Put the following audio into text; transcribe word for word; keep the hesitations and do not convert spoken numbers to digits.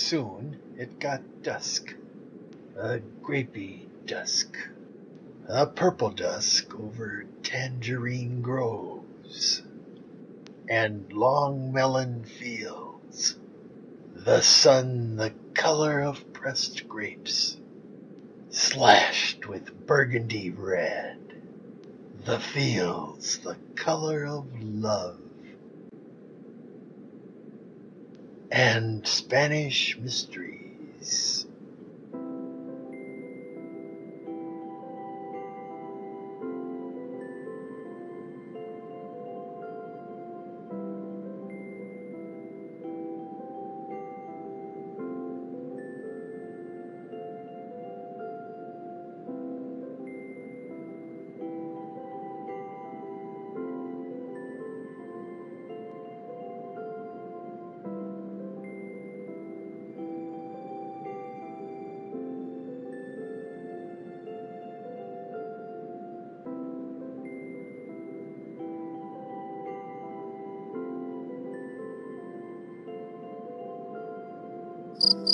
Soon it got dusk, a grapey dusk, a purple dusk over tangerine groves and long melon fields, the sun the color of pressed grapes, slashed with burgundy red, the fields the color of love, and Spanish mysteries. You